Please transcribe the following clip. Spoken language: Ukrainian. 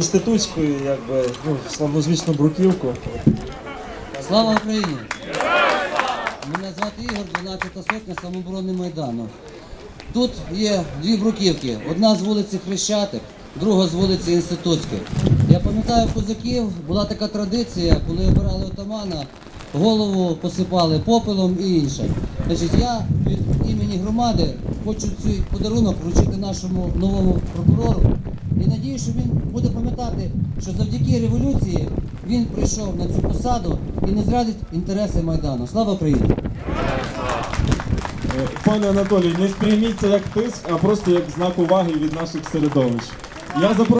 Інститутської, славнозвісну бруківку. Слава Україні! Мене звати Ігор, 12-та сотня, самооборони Майдану. Тут є дві бруківки. Одна з вулиці Хрещатик, друга з вулиці Інститутської. Я пам'ятаю, в козаків була така традиція, коли обирали отамана, голову посипали попелом і інше. Значить, я від імені громади хочу цей подарунок вручити нашому новому прокурору. І надію, що він буде пам'ятати, що завдяки революції він прийшов на цю посаду і не зрадить інтереси Майдану. Слава Україні! Пане Анатолій, не сприйміть це як тиск, а просто як знак уваги від наших середовищ.